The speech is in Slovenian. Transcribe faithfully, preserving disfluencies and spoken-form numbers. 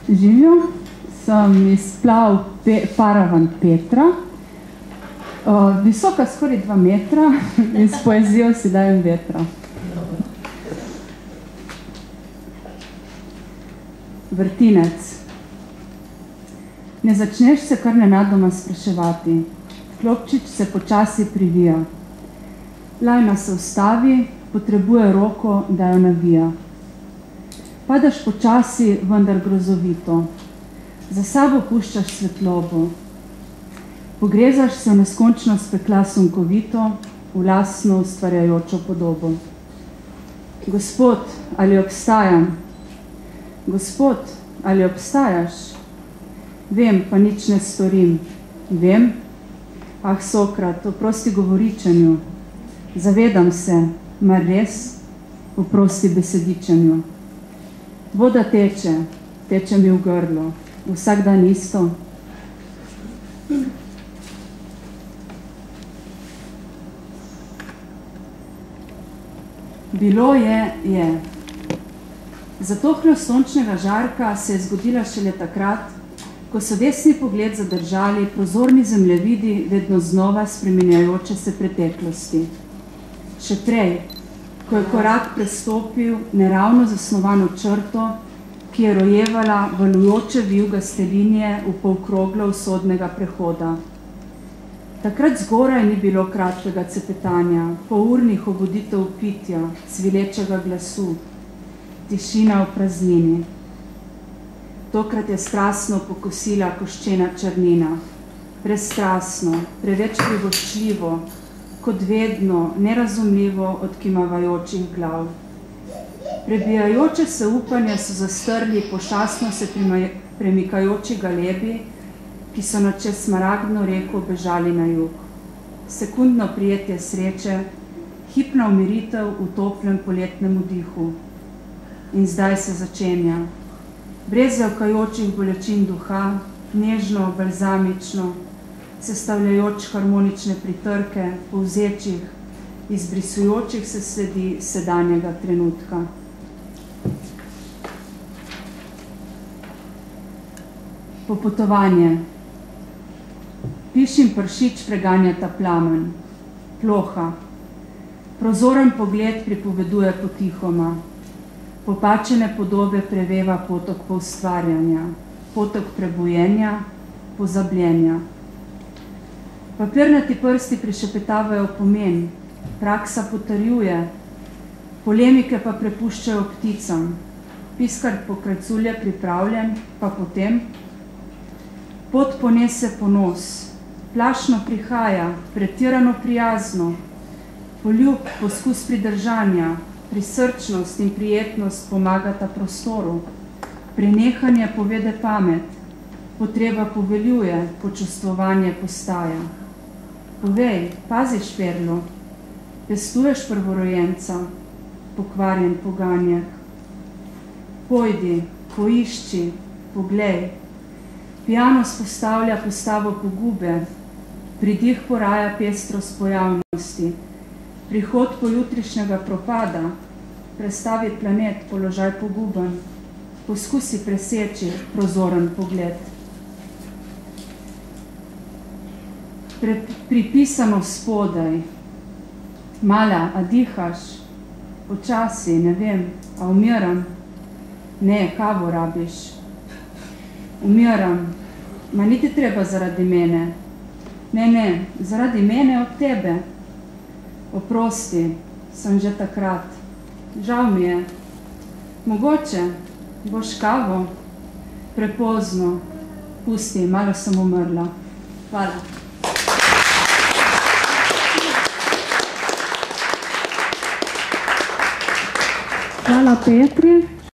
Živjo, sem izplav pe, paravan Petra, uh, visoka skoraj dva metra in s poezijo si dajem vetra. Vrtinec. Ne začneš se kar nenadoma spraševati. Klopčič se počasi privija. Lajna se ustavi, potrebuje roko, da jo navija. Padaš počasi, vendar grozovito. Za sabo puščaš svetlobo. Pogrezaš se v neskončno spekla sunkovito, v lastno ustvarjajočo podobo. Gospod, ali obstajam? Gospod, ali obstajaš? Vem, pa nič ne storim. Vem? Ah, Sokrat, oprosti govoričenju. Zavedam se, mar res? Oprosti besedičenju. Voda teče, teče mi v grlo. Vsak dan isto. Bilo je, je. Zatohlost sončnega žarka se je zgodila šele takrat, ko so desni pogled zadržali prozorni zemljevidi vedno znova spreminjajoče se preteklosti. Še prej, ko je korak prestopil neravno zasnovano črto, ki je rojevala valujoče vijugaste linije v polkroglo usodnega prehoda. Takrat zgoraj ni bilo kratkega cepetanja, polurnih obuditev pitja, cvilečega glasu, tišina v praznini. Tokrat je strastno pokosila koščena črnina, prestrastno, preveč privoščljivo, kot vedno, nerazumljivo od kimavajočih glav. Prebijajoče se upanja so zastrli pošastno se premikajoči galebi, ki so na čez smaragdno reko bežali na jug. Sekundno prijetje sreče, hipna umiritev v toplem poletnem vdihu. In zdaj se začenja. Brez zavkajočih bolečin duha, nežno, balzamično, sestavljajoč harmonične pritrke, povzečih, izbrisujočih se sledi sedanjega trenutka. Popotovanje. Piš in pršič preganjata plamen. Ploha. Prozoren pogled pripoveduje potihoma. Popačene podobe preveva potok poustvarjanja, potok prebojenja, pozabljenja. Papirnati prsti prišepetavajo pomen, praksa potrjuje, polemike pa prepuščajo pticam, piskar pokrajculje pripravljen, pa potem pot ponese ponos, plašno prihaja, pretirano prijazno, poljub, poskus pridržanja, prisrčnost in prijetnost pomagata prostoru, prenehanje povede pamet, potreba poveljuje, počustvovanje postaja. Povej, paziš perlo, pestuješ prvorojenca, pokvarjen poganjek. Pojdi, poišči, poglej. Piano spostavlja postavo pogube, pridih poraja pestrost pojavnosti, prihod pojutrišnjega propada, prestavi planet, položaj poguben, poskusi preseči prozoren pogled. Pre, pripisano spodaj, mala, a dihaš, počasi, ne vem, a umiram? Ne, kavo rabiš. Umiram, ma niti treba zaradi mene. Ne, ne, zaradi mene od tebe. Oprosti, sem že takrat. Žal mi je. Mogoče, boš kavo? Prepozno. Pusti, malo sem umrla. Hvala. Hvala Petri.